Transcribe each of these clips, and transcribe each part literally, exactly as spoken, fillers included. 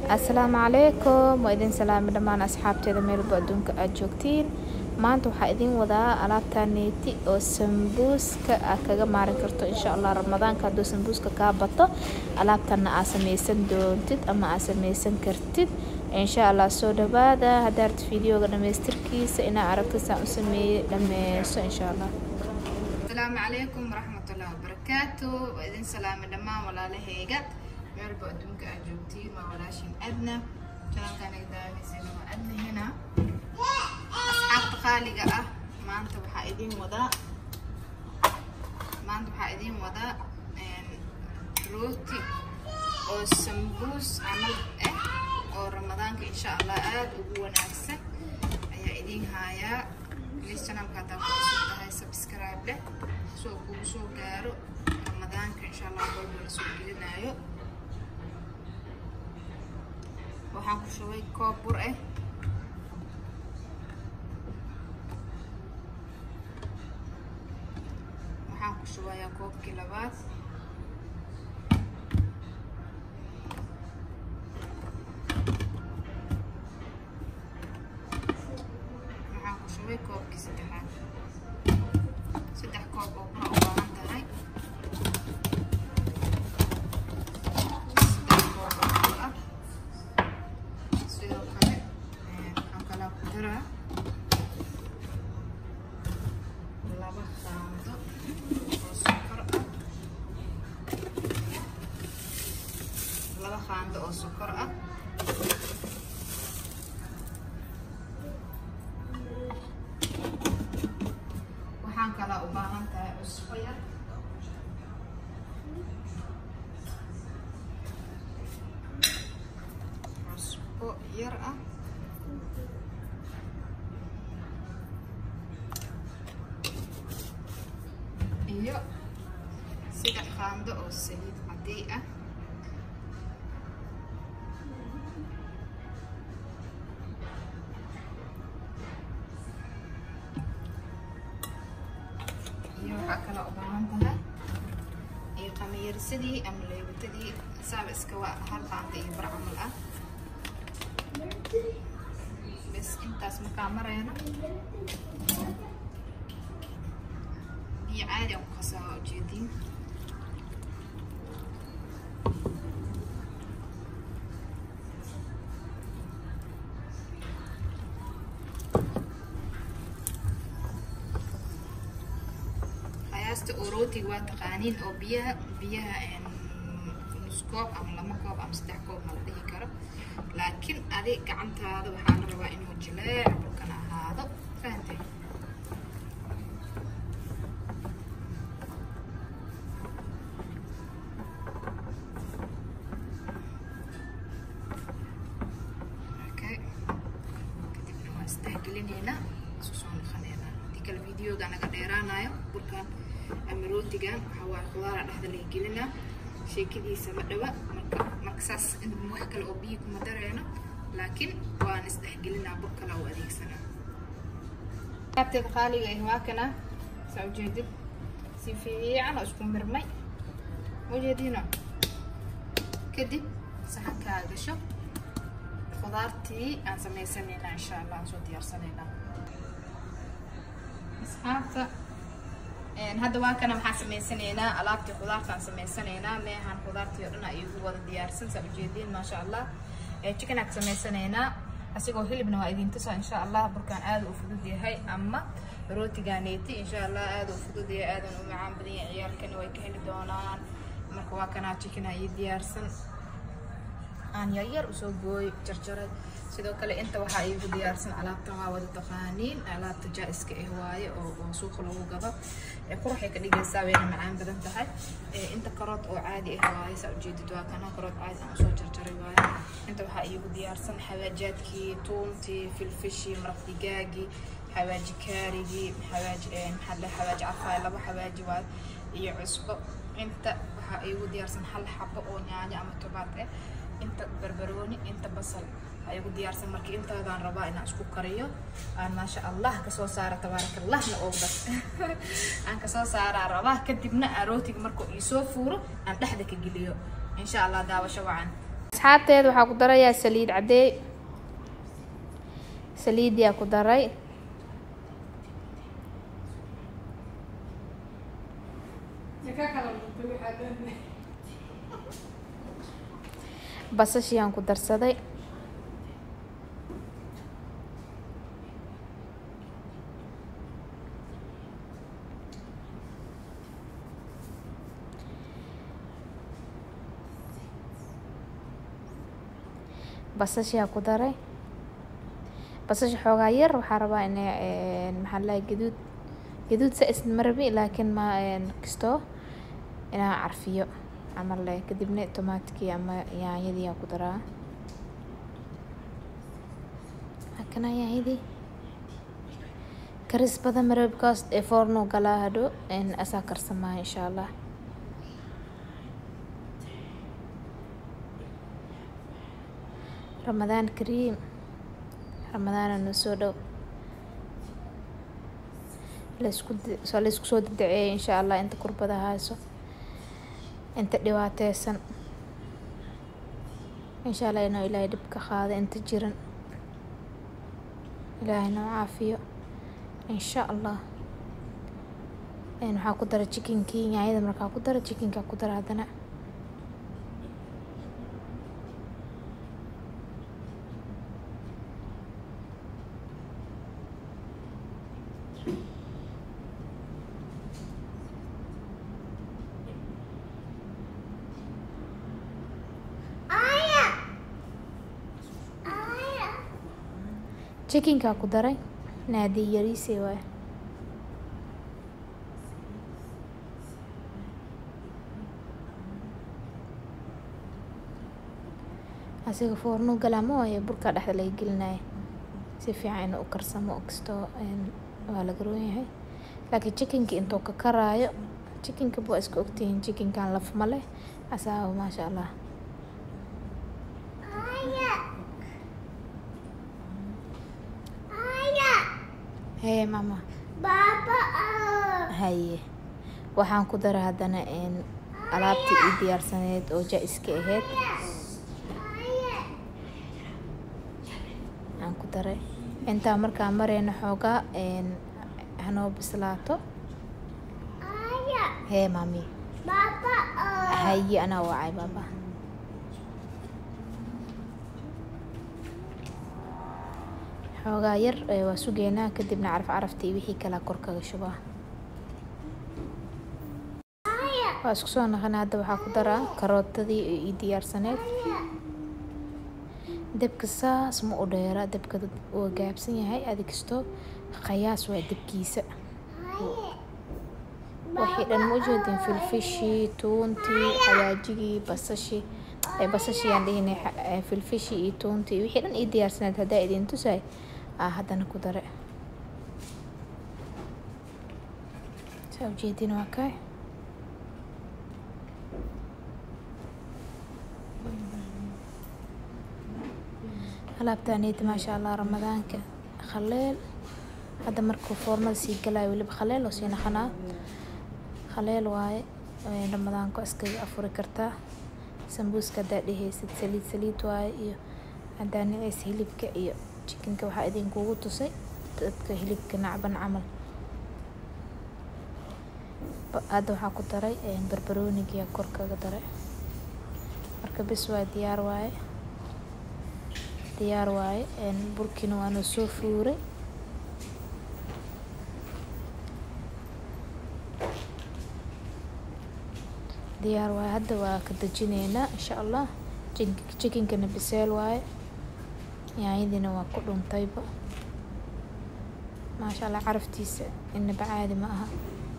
السلام عليكم وإذن سلام دمان أصحابتي ذا ميل بأدونك أجوكتين ما أنتو حايدين وضع ألابتانيتي أو سمبوسك أكاقا مارن كرتو إن شاء الله رمضان كادو سمبوسك كابطو ألابتانا آسميسن دونتد أما آسميسن كرتد إن شاء الله سو دبادا هدارت فيديو غدا ميستركيس إنا عرفت سا أسمي لميسو إن شاء الله. السلام عليكم ورحمة الله وبركاته وإذن سلام دمان ولا لهيقات ميل بأدونك أجوكتين ما ولاشين أدنى جلال كان يداني سينما أدنى هنا أصحاب خالقة أه ما أنت بحايدين وضاء ما أنت بحايدين وضاء روتي أو سمبوس عمل إيه أو رمضان إن شاء الله آد وهو نفسه أي إيدين هايا ليش أنا مكاتب كوسو هاي سبسكرايب له سو كوسو كارو رمضان إن شاء الله برضو رسول لنا يو وحنكو شوي كوب برقة وحنكو شوية كوب كيلوات وحنكو شوي كوب كي سدحات سدح كوب أو برا وباهن تهاي خاندة أو سكر أه وحان كلا أباهن تاي أسفير أسفو يرأى إيو سيدة خاندة أو سليد عديئة kala u baahan tahay ee qamiyirsadii ama leebtadii saab iska waa hal qaanta iyo bar camal ah bas intaas ma kaamarayna biyo caadi ah ku qasaa ujeedin روتي واتقانين أو بيها بيها نسكوب أم لما كوب أم ستة كوب هذه كرا لكن هذه كعنت هذا وحنا روا إنه جلاء بكنا هذا فهمتي أوكي كتبنا واستهجلين هنا سوسون خلينا ديك الفيديو ده أنا قديرانا يوم بكان أمروتيجان هو خضار على اللي يجيلنا شيء كذي سمع دواء مكساس إنه موحكل أو بيك مدرينا لكن ونستحقلنا بكرة أو أديك سنة. كابتن خالي هواكنا سأوجد سيفي على أشكون برمي وجدينا كذي صحن كهذا شو خضارتي أنا سمي سنينا إن شاء الله شو ديار سنينا. أصحاب هذا واكنا محا سميسانينا ألابتي خضارتان سميسانينا ميهان خضارتي ودنا أيوه ودا ديارسن سأوجيدين ما شاء الله تشيكناك سميسانينا أسيقو هلبنا وايدين تسا إن شاء الله بركان آد وفدودي هاي أما روتي غانيتي إن شاء الله آد وفدودي آدن ومعان بدين عيال كانوا يكهلي دونان مركو واكنا تشيكنا يديارسن aan yar yar usoo gooy jarjaray sidoo kale inta waxa ay ugu diyaarsan alaabta waa wada taqaaniin alaabta jaiska ah waaye oo suuq lagu gado ee qurxay ka dhigaysaa weeyna macaan badan tahay ee inta karoot oo caadi ah waaye saa ujeedid waa kana karoot caadi ah soo jarjaray waaye inta waxa ay ugu diyaarsan xawaajaadkii tuuntii filfishi maraq digaagi xawaaji kaarigi xawaaji ee maxalla xawaaji afay laba xawaaji waa iyo cusbo inta waxa ay ugu diyaarsan hal xabbo oo yaanyo ama tomaat ah inta barbarooni inta basal ayagu diyaarsan markii intaadan rabaa inaan isku kariyo aan ma sha Allah ka soo saara tabarakallah na oo bas aan ka soo saara rabaa kadibna arootiga markuu ii soo fuuro aan dhaxda ka geliyo insha Allah daawasho wacan asxaabteeda waxaa ku darayaa saliid cadeey saliidiyaa ku daray basashiyaan ku darsaday basashiyaa ku daray basasha xoogaa yar waxaa rabaa inay maxaa la gaduud gaduud sa isna marabi laakiin ma kisto inaa carfiyo camal leh kadibna tomatkii ama yaanyadii aan ku daraa hakana yaanyadii karis badan marabi kaas ee foorno galaa hadho in asaa karsamaa insha allah رمضان كريم رمضان النسودو لسكود سالسكو سود الدعاء إن شاء الله أنت قرب هاسو أنت دواتيسن إن شاء الله إنه إلهي دبك خاذ أنت جيرن إلهي إنه عافية إن شاء الله إنه حاقدر تشيكين كي يعني إذا مركا قدر تشيكين كا قدر هذا chicken ka ku daray naadi yariisi waay asiga foorno galamo ay burka dhaxda laga gelinaay si fiican u karsamo ogsto in waa la garoon yahay laakiin chicken ki intuu ka karaayo chicken ka buu iska ogtiin chicken kan laf ma leh asaa ma sha Allah Hey mama. Baba. Haye. Waxaan ku daray hadana in alaabtii ii diyaarsaneed oo jaiska ahayd. Aan ku daray. Inta markaa mareyna xoogaa in hanoo bislaato. Hey mami. Baba. Haye ana wacay baba. xoogaa yar waa sugeynaa kadibna caraf caraftii wixii kala kor kaga shubaa waa isku soo naqanaa hadda waxaa ku daraa karootadii ii diyaarsaneed dabka saas ma u dheera dabka uu gaabsan yahay adigisto qiyaas waa dabkiisa waxay dhan ma ujeedin filfishi toontii xawaajigii basashi ee basashi aan dhihinay filfishi iyo toontii wixii dhan ii diyaarsaneed haddaa idin tusay ah hadana ku dare soo jeedin waa kay alaabtaanid ma sha Allah ramadaanka khaleel hada markuu foornada si galay waliba khaleel oo sii naqana khaleel waaye ramadaanka iskaga afuri kartaa sambuuska daadhaysid saliid saliid waaye iyo hadana ay hilibka iyo chicken ka waxa idin kugu tusay dadka hilibka nacban camal hada waxa ku daray barbarooniga kor kaga daray marka bis waa diyaar waaye diyaar waaye in burkina waana soo fuuray diyaar waaye hadda waa ka dajinayna insha Allah chicken kana biseel waaye yaayadina waa ku dhuntayba ma sha Allah caraftiisa in bacaadi ma aha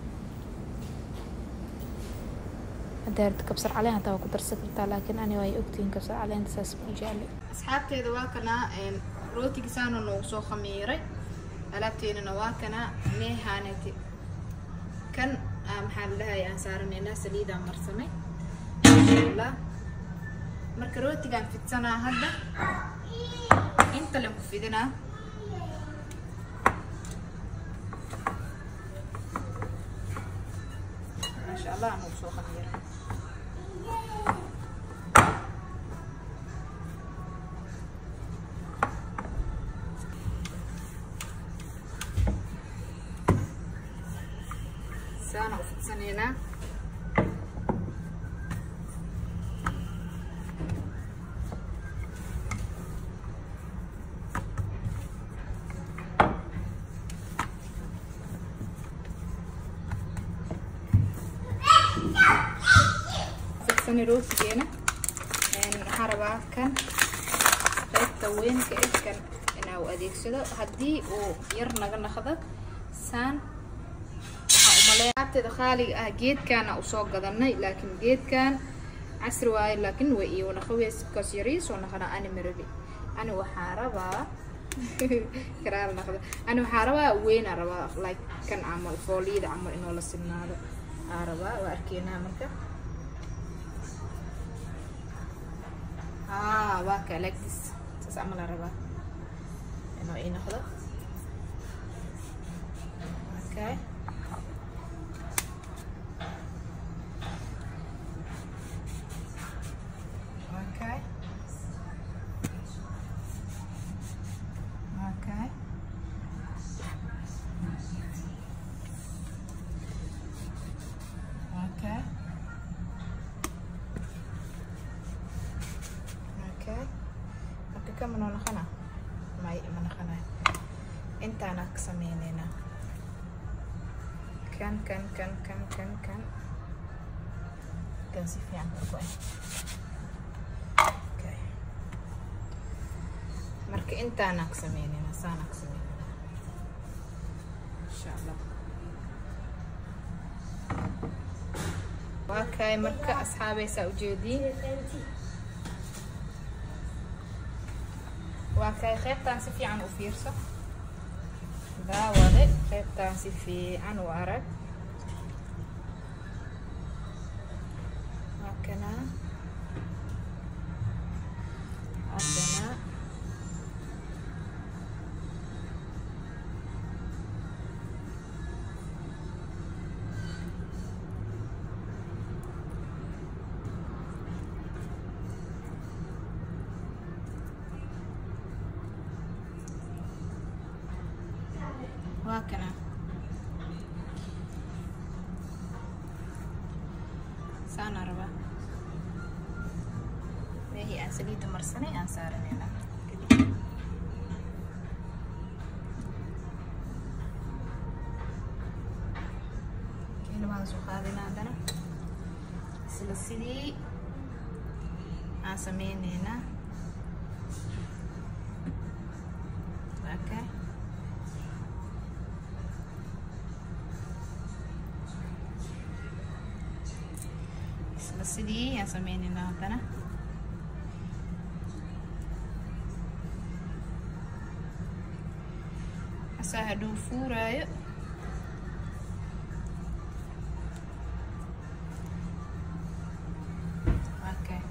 هدرت كبسر عليها تا ku darsan kartaa laakiin ani way ogtiin kabsar caleen saas ma jecel asxaabteeda waa kana een rootiga saano noo soo khamiiray alaabteena waa kana meehanati kan maxaa la aan saaranayna saliida marsamay inshallah marka rootigan fidsanaa hadda inta la ku fidina ما شاء الله نو soo khamiiray سانا وفكسنينا فكسني روتينا يعني حربا كان قيبتا وين كإيه كان إنا وأديكسدو هدي ويرنا ناخذ سان مليئات دخالي جيد كان أصوغ قدرني لكن جيد كان عسر واي لكن وإيه ونخوي كسيريس ونخنا أنا مربي أنا وحاربا كرار ناخذ أنا وحاربا وين أربا لايك كان عمل فوليد عمل إنه لسنا هذا أربا وأركينا مركا آه واقع like this تسعمل أربا إنه إيه ناخذه أوكي أوكي أوكي أوكي أوكي أوكي كم من خنا ما من خنا أنت أنا كسمينينا كان كان كان كان كان كان كان سيفي عن كويس اوكي مرك انت انا كسمينينا سانا كسمينينا ان شاء الله اوكي مرك اصحابي ساوجودي اوكي خيبتان سيفي عن وفيرسه ذا وضع خيبتان سيفي عن وارك هكذا هكذا وهكذا سانا ربا هي أن سليت مرسنة أن سارنينا كيلو ما سوخادنا عندنا سلسلي أن سمينينا أوكي سلسلي أن سمينينا عندنا haduu fuuraayo okay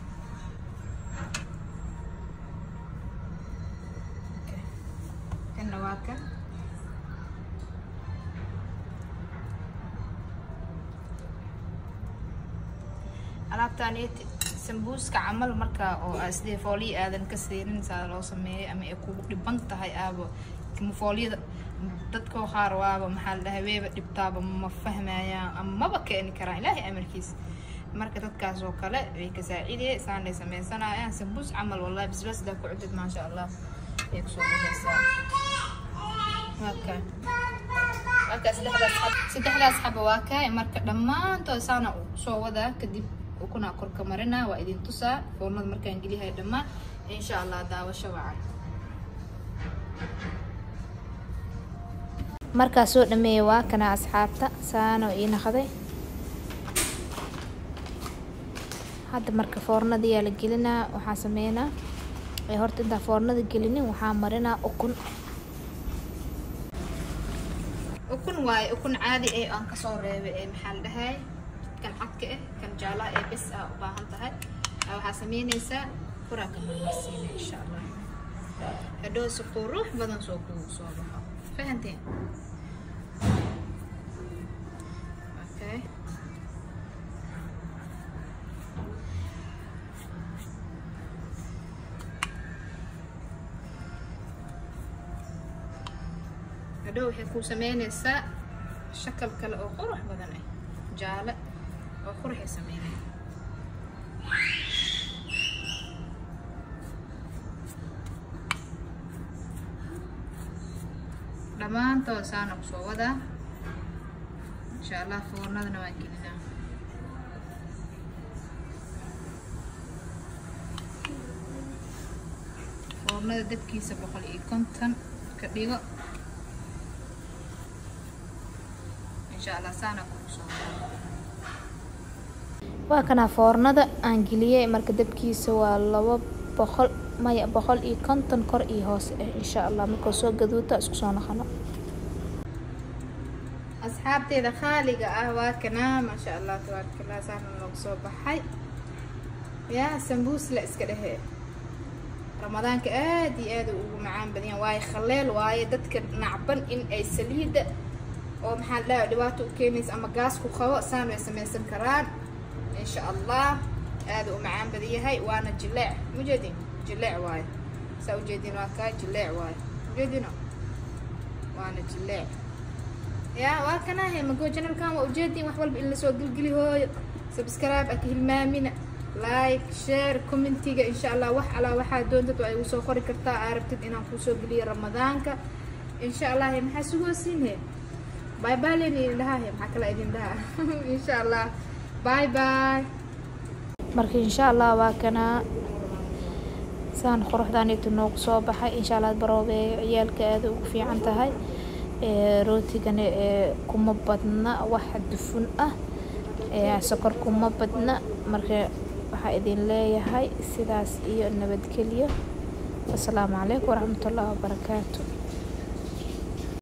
okay kana waaka alaabtaani sambuuska camal marka oo asdee fooli aadan ka seenin saa loo sameeyay ama ay kugu dhiban tahay aabo كمفوليد dadka qaar waaba maxal dhahaweeba dhibtaaba ma fahmayaan ama ba keen karaan ilaahay amarkiis marka dadkaas oo kale way ka saacidee saanay sameeysanayaan sambuus amal wallahi bisbas da ku cudud ma sha Allah ay ku soo baxaysaa waka waka saddexdaas xab saddexdaas xab waka marka dhamaantood saana soo wada kadib kuna korka marina waa idin tusaa foornada markaan geliyahay dhamaan insha Allah daawasho wacan marka soo dhameeyay waa kana asxaabta saano ii naqday hadda marka foornada yaa la gelinaa waxa sameeynaa ee horta inta foornada gelinin waxa marinaa ukun ukun waay ukun caadi ah aan ka soo reebay ee maxal dhahay kan xadka ah kan jaala ee bas ah u baahan tahay waxa sameeynaysaa furaaka marsiinay insha Allah hadoo si qurux badan soo ku soo baxo فهمتين اوكي هدو waxay ku sameynaysaa shakal kale oo qurux badan ah jaale oo qurux sameeyay dhamaantood saan ku soo wada insha Allah foornadana waan gelinaa foornada dabkiisa boqol iyo konton ka dhigo insha Allah saana ku soo wada waa kana foornada aan geliyay marka dabkiisa waa laba boqol maya boqol iyo konton kor iyo hoos insha Allah marka soo gaduuto isku soo naqano asxaabteeda khaaliga ah waa kana ma sha Allah tabaarakallah saan loo soo baxay ya sambuus la iska dhahe ramadaanka aad iyo aad ugu macaan badan waay khaleel waay dadka nacban in ay saliida oo maxaa la dhibaato u keenaysa ama gaas ku qabo saan way sameeysan karaan insha Allah aad u macaan badan yahay waana jileec mujeedin jileec waay soo jeedin waa ka jileec waay mujeedino waana jileec يا واكنا هي مجو channel كان وجدين wax walba in la soo gilgili hooyo subscribe ak hilmaamina like share commentiga insha Allah wax ala waxa doonto ay u soo qori kartaa arabtid inaan ku soo geliyo ramadaanka insha Allah maxaa sugo siinay bye bye leeni ilahay maxaa kala idin daa insha Allah bye bye marka insha Allah waakana saan quruxdaan inta noo soo baxay insha Allah baroobe ciyaalka aad ugu fiican tahay ee rootigana ee kuma badna wax dufun ah ee sokor kuma badna marka waxa idin leeyahay sidaas iyo nabadgelyo assalaamu calaykum waraxmatullaahi wabarakaatuh